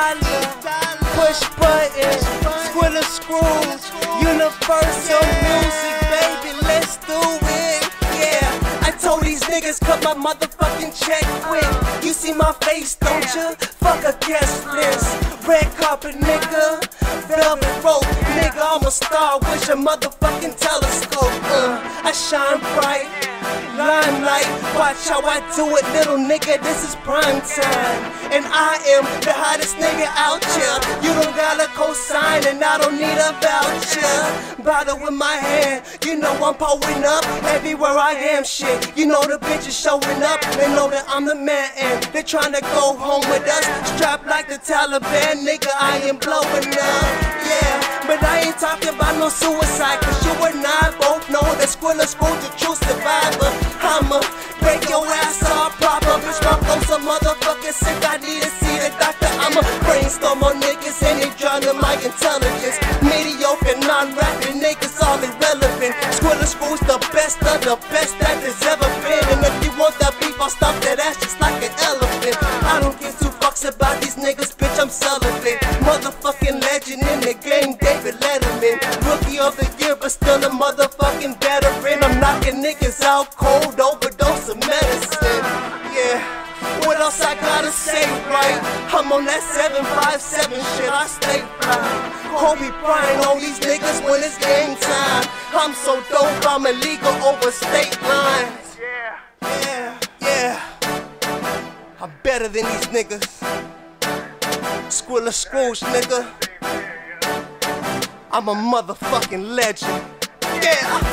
dollar, push button, Skrilla Scrooge, universal music, baby, let's do it. Yeah, I told these niggas cut my motherfucking check quick. You see my face, don't you? Fuck a guest list. Red carpet, nigga, velvet rope, nigga, I'm a star with your motherfucking telescope. I shine bright, limelight, watch how I do it, little nigga, this is prime time. And I am the hottest nigga out here. You don't got a cosign and I don't need a voucher. Bottle in my hand, you know I'm pulling up everywhere I am, shit. You know the bitches showing up, they know that I'm the man and they tryna go home with us. Strapped like the Taliban, nigga, I am blowing up. Yeah, but I ain't talking about no suicide, cause you and I both know that Skrilla Scrooge a true survivor. I'ma break your ass off proper, bitch, my flow's a motherfucking sick, I need to see the doctor. I'ma brainstorm on niggas and they drowning my intelligence. Mediocre, non-rapping niggas all irrelevant. Skrilla Scrooge the best of the best that there's ever been. And if you want that beef, I'll stop that ass just like an elephant. I don't give two fucks about these niggas, bitch, I'm celibate. Motherfucking legend in the game, David Letterman. Rookie of the year, but still a motherfucking veteran. I'm knocking niggas out cold, overdose of medicine. Yeah, what else I gotta say, right? I'm on that 757 shit, I stay fly. Kobe Bryant on these niggas when it's game time. I'm so dope, I'm illegal over state lines. Yeah, I'm better than these niggas. Skrilla Scrooge, nigga, I'm a motherfucking legend. Yeah.